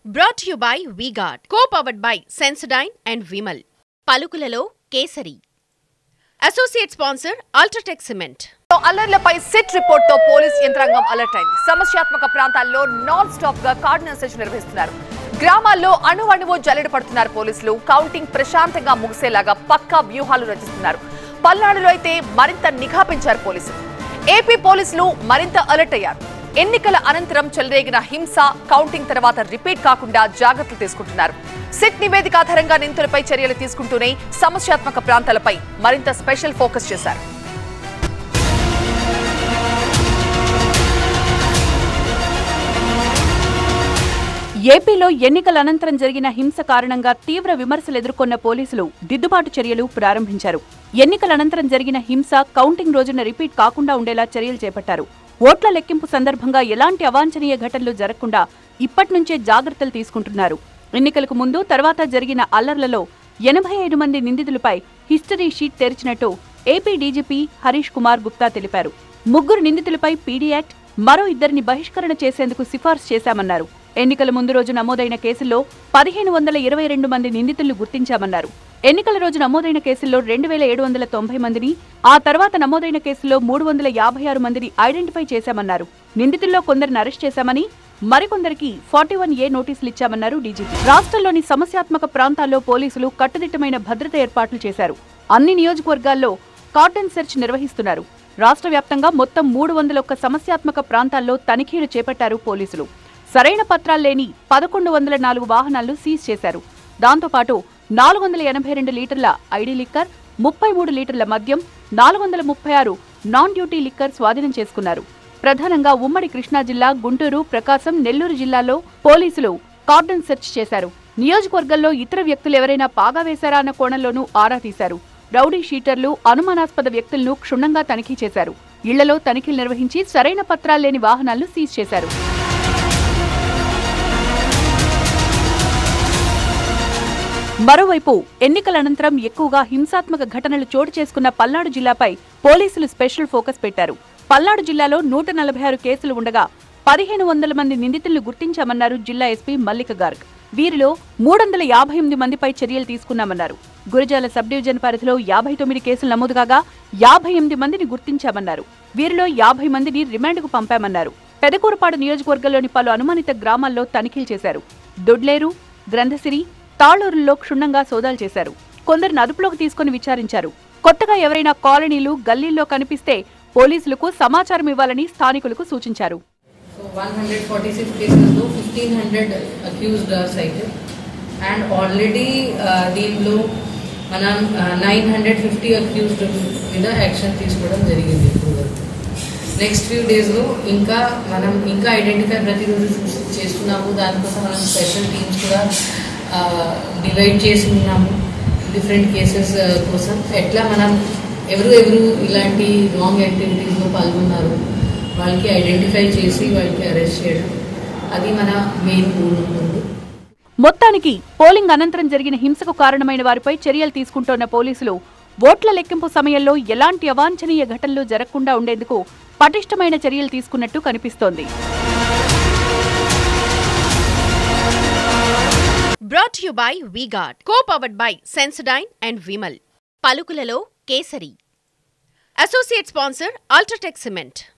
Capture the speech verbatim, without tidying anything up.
Brought to you by V-Guard, co-powered by Sensodyne and Vimal. పలుకులలో కేసరి. Associate sponsor UltraTech cement. అల్లర్లపై SIT report తో police యంత్రాంగం alert అయింది. సమస్యాత్మక ప్రాంతాల్లో నాన్ స్టాప్ గా కార్డనెన్స్ సెర్చ్ నిర్వహిస్తున్నారు. గ్రామాల్లో అణువణువు జల్లెడ పడుతున్నారు పోలీసులు. కౌంటింగ్ ప్రశాంతంగా ముగిసేలాగా పక్కా వ్యూహాలు రచిస్తున్నారు. పల్నాడులో అయితే మరింత నిఘా పెంచారు పోలీసులు. ఏపీ పోలీసులు మరింత అలర్ట్ అయ్యారు. ఎన్నికల అనంతరం చెలరేగిన హింస కౌంటింగ్ తర్వాత రిపీట్ కాకుండా జాగ్రత్తలు తీసుకుంటున్నారు. సిట్ నివేదిక ఆధారంగా నిందితులపై చర్యలు తీసుకుంటూనే సమస్యాత్మక ప్రాంతాలపై మరింత స్పెషల్ ఫోకస్ చేశారు. ఏపీలో ఎన్నికల అనంతరం జరిగిన హింస కారణంగా తీవ్ర విమర్శలు ఎదుర్కొన్న పోలీసులు దిద్దుబాటు చర్యలు ప్రారంభించారు. ఎన్నికల అనంతరం జరిగిన హింస కౌంటింగ్ రోజున రిపీట్ కాకుండా ఉండేలా చర్యలు చేపట్టారు. ఓట్ల లెక్కింపు సందర్భంగా ఎలాంటి అవాంఛనీయ ఘటనలు జరగకుండా ఇప్పటి నుంచే జాగ్రత్తలు తీసుకుంటున్నారు. ఎన్నికలకు ముందు తర్వాత జరిగిన అల్లర్లలో ఎనభై ఐదు మంది నిందితులపై హిస్టరీ షీట్ తెరిచినట్టు ఏపీ డీజీపీ హరీష్ కుమార్ గుప్తా తెలిపారు. ముగ్గురు నిందితులపై పీడీ యాక్ట్, మరో ఇద్దరిని బహిష్కరణ చేసేందుకు సిఫార్సు చేశామన్నారు. ఎన్నికల ముందు రోజు నమోదైన కేసుల్లో పదిహేను వందల ఇరవై రెండు మంది నిందితులను గుర్తించామన్నారు. ఎన్నికల రోజు నమోదైన కేసుల్లో రెండు వేల ఏడు వందల తొంభై మందిని, ఆ తర్వాత నమోదైన కేసుల్లో మూడు వందల యాభై ఆరు మందిని ఐడెంటిఫై చేశామన్నారు. నిందితుల్లో కొందరిని అరెస్ట్ చేశామని, మరికొందరికి ఫార్టీ వన్ ఏ నోటీసులు ఇచ్చామన్నారు డీజీపీ. రాష్ట్రంలోని సమస్యాత్మక ప్రాంతాల్లో పోలీసులు కట్టుదిట్టమైన భద్రత ఏర్పాట్లు చేశారు. అన్ని నియోజకవర్గాల్లో కార్డన్ సెర్చ్ నిర్వహిస్తున్నారు. రాష్ట్ర వ్యాప్తంగా మొత్తం మూడు వందల ఒక్క సమస్యాత్మక ప్రాంతాల్లో తనిఖీలు చేపట్టారు పోలీసులు. సరైన పత్రాలు లేని పదకొండు వందల నాలుగు వాహనాలను సీజ్ చేశారు. దాంతోపాటు నాలుగు వందల ఎనభై రెండు లీటర్ల ఐడీ లిక్కర్, ముప్పై మూడు లీటర్ల మద్యం, నాలుగు వందల ముప్పై ఆరు నాన్ డ్యూటీ లిక్కర్ స్వాధీనం చేసుకున్నారు. ప్రధానంగా ఉమ్మడి కృష్ణా జిల్లా, గుంటూరు, ప్రకాశం, నెల్లూరు జిల్లాల్లో పోలీసులు కార్డన్ సెర్చ్ చేశారు. నియోజకవర్గంలో ఇతర వ్యక్తులు ఎవరైనా పాగా వేశారా అన్న కోణంలోనూ ఆరా తీశారు. రౌడీ షీటర్లు, అనుమానాస్పద వ్యక్తులను క్షుణ్ణంగా తనిఖీ చేశారు. ఇళ్లలో తనిఖీలు నిర్వహించి సరైన పత్రాలు లేని వాహనాలను సీజ్ చేశారు. మరోవైపు ఎన్నికల అనంతరం ఎక్కువగా హింసాత్మక ఘటనలు చోటు చేసుకున్న పల్నాడు జిల్లాపై పోలీసులు స్పెషల్ ఫోకస్ పెట్టారు. పల్నాడు జిల్లాలో నూట నలభై ఆరు కేసులు ఉండగా పదిహేను వందల మంది నిందితులను గుర్తించామన్నారు జిల్లా ఎస్పీ మల్లిక గార్గ్. వీరిలో మూడు వందల యాభై ఎనిమిది మందిపై చర్యలు తీసుకున్నామన్నారు. గురజాల సబ్ డివిజన్ పరిధిలో యాభై తొమ్మిది కేసులు నమోదు కాగా యాభై ఎనిమిది మందిని గుర్తించామన్నారు. వీరిలో యాభై మందిని రిమాండ్కు పంపామన్నారు. పెదకూరపాడు నియోజకవర్గంలోని పలు అనుమానిత గ్రామాల్లో తనిఖీలు చేశారు. దొడ్లేరు, గ్రంథసిరి, తాళూరుల్లో క్షుణ్ణంగా సోదాలు చేశారు. కొందరిని అదుపులోకి తీసుకుని విచారించారు. కొత్తగా ఎవరైనా కాలనీలు, గల్లీల్లో కనిపిస్తే పోలీసులకు సమాచారం ఇవ్వాలని స్థానికులకు సూచించారు. one hundred forty-six cases లో fifteen hundred accused are cited and already uh, దీనిలో మనం nine hundred fifty accused మీద యాక్షన్ తీసుకోవడం జరిగింది. నెక్స్ట్ ఫ్యూ డేస్లో ఇంకా మనం ఇంకా ఐడెంటిఫై ప్రతిరోజు చేస్తున్నాము. దానికోసం మనం స్పెషల్ టీమ్స్ కూడా డివైడ్ చేసి ఉన్నాము డిఫరెంట్ కేసెస్ కోసం. ఎట్లా మనం ఎవరు ఎవరు ఇలాంటి రాంగ్ యాక్టివిటీస్లో పాల్గొన్నారు వాళ్ళకి ఐడెంటిఫై చేసి వాళ్ళకి అరెస్ట్ చేయడం, అది మన మెయిన్ గోల్ ఉంటుంది. మొత్తానికి పోలింగ్ అనంతరం జరిగిన హింసకు కారణమైన వారిపై చర్యలు తీసుకుంటోన్న పోలీసులు ఓట్ల లెక్కింపు సమయంలో ఎలాంటి అవాంఛనీయ ఘటనలు జరగకుండా ఉండేందుకు పటిష్టమైన చర్యలు తీసుకున్నట్టు కనిపిస్తోంది. Brought to you by V-Guard, co-powered by Sensodyne and Vimal. పలుకులలో కేసరి. Associate sponsor UltraTech cement.